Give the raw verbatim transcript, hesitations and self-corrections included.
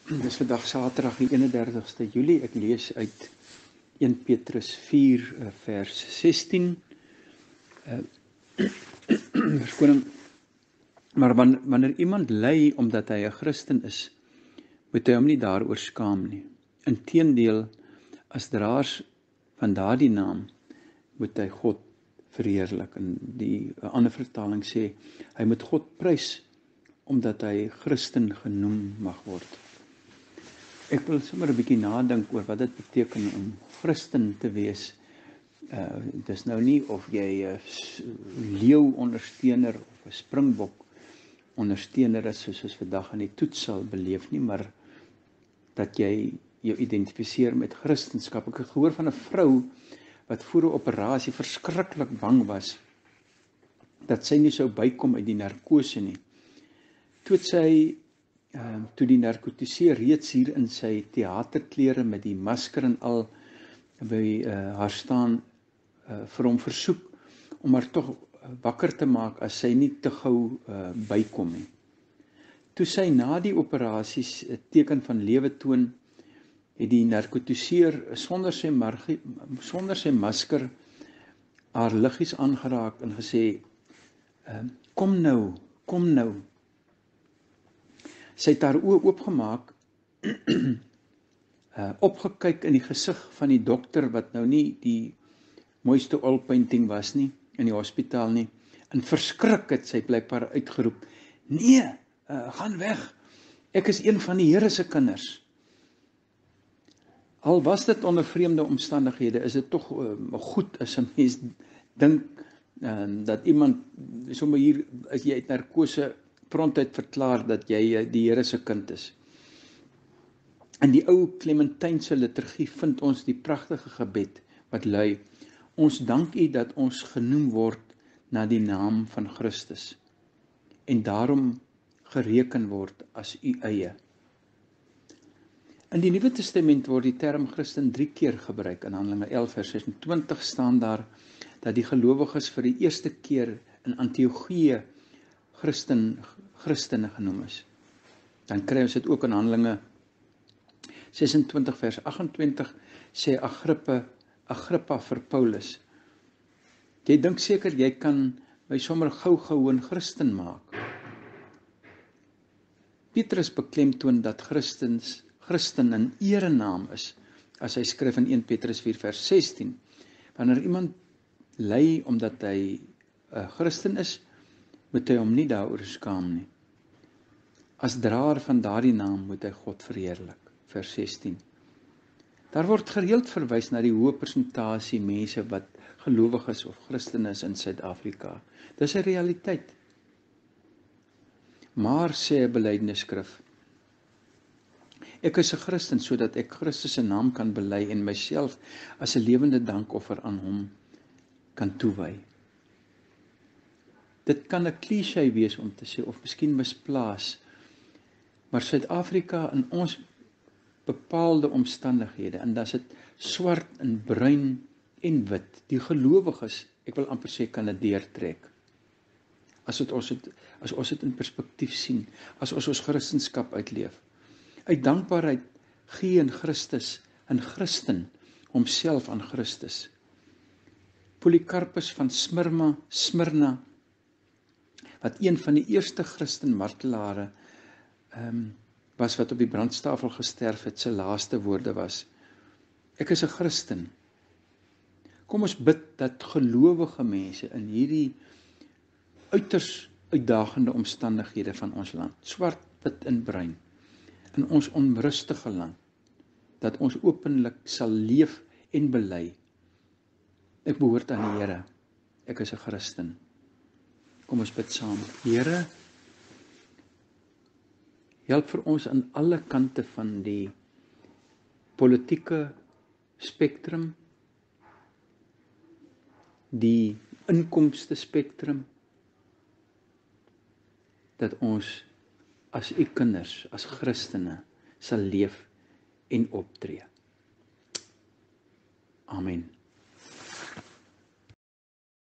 Dis vandag Saterdag die eenendertigste Julie. Ek lees uit een Petrus vier vers sestien. Uh, Verskoning. Maar wanneer iemand ly omdat hy 'n Christen is, moet hy hom nie daaroor skaam nie. Inteendeel, as draers van daardie naam moet hy God verheerlik. En die ander vertaling sê, hy moet God prys omdat hy Christen genoem mag word. Ek wil sommer 'n bietjie nadink oor wat dit beteken om Christen te wees. Uh, dis nou nie of jy 'n leeu ondersteuner of 'n springbok ondersteuner is soos ons vandag in die toets sal beleef nie, maar dat jy jou identifiseer met Christenskap. Ek het gehoor van 'n vrou wat voor 'n operasie verskriklik bang was dat sy nie sou bykom uit die narkose nie. Toe het sy Uh, toe die narkotiseer reeds hier in sy theaterklere met die masker en al by uh, haar staan uh, vir hom versoek om haar tog wakker te maak as sy nie te gou uh, bykom nie. Toe sy na die operasies 'n teken van lewe toon, het die narkotiseer sonder sy margie, sonder sy masker haar liggies aangeraak en gesê, uh, kom nou, kom nou. Sy het haar oë oopgemaak, uh, opgekyk in die gesig van die dokter, wat nou nie die mooiste oil painting was nie, in die hospitaal nie, en verskrik het sy blykbaar uitgeroep, nee, uh, gaan weg, ek is een van die Here se kinders. Al was dit onder vreemde omstandighede, is dit tog uh, goed as 'n mens dink, uh, dat iemand, sommer hier, as jy uit narkose prontuit verklaar dat jy die Here se kind is. In die ou Klementynse liturgie vind ons die pragtige gebed wat lui, ons dank U dat ons genoem word na die naam van Christus en daarom gereken word as U eie. In die Nuwe Testament word die term Christen drie keer gebruik. In Handelinge elf vers sesentwintig staan daar dat die gelowiges vir die eerste keer in Antiochië Christen, Christene genoem is. Dan kry ons dit ook in Handelinge sesentwintig vers agt-en-twintig, sê Agrippa, Agrippa vir Paulus, jy dink seker jy kan my sommer gou-gou 'n Christen maak. Petrus beklemtoon dat Christens, Christen 'n erenaam is, as hy skryf in een Petrus vier vers sestien, wanneer iemand ly omdat hy 'n Christen is, moet hy hom nie daaroor skaam nie. As draer van daardie naam moet hy God verheerlik, vers sestien. Daar word gereeld verwys na die hoë persentasie mense wat gelowig is of Christen is in Suid-Afrika. Dis 'n realiteit. Maar, sê 'n belydenisskrif, ek is 'n Christen sodat ek Christus se naam kan bely en myself as 'n lewende dankoffer aan hom kan toewy. Dit kan 'n cliché wees om te sê, of miskien misplaas, maar Suid-Afrika in ons bepaalde omstandighede, en dan is dit swart en bruin en wit, die gelowiges, ek wil amper sê, kan dit deurtrek. As, het ons het, as ons dit in perspektief sien, as ons ons Christenskap uitleef. Uit dankbaarheid gee in Christus, in Christen, homself aan Christus. Polycarpus van Smyrna, Smyrna, wat een van die eerste Christen martelare um, was wat op die brandstafel gesterf het, sy laaste woorde was, ek is 'n Christen. Kom ons bid dat gelowige mense in hierdie uiters uitdagende omstandighede van ons land, swart, wit en bruin, in ons onrustige land, dat ons openlik sal leef en bely, ek behoort aan die Here, ek is 'n Christen. Kom ons bid saam. Here, help vir ons aan alle kante van die politieke spektrum, die inkomste spektrum, dat ons as U kinders, as Christene, sal leef en optree. Amen.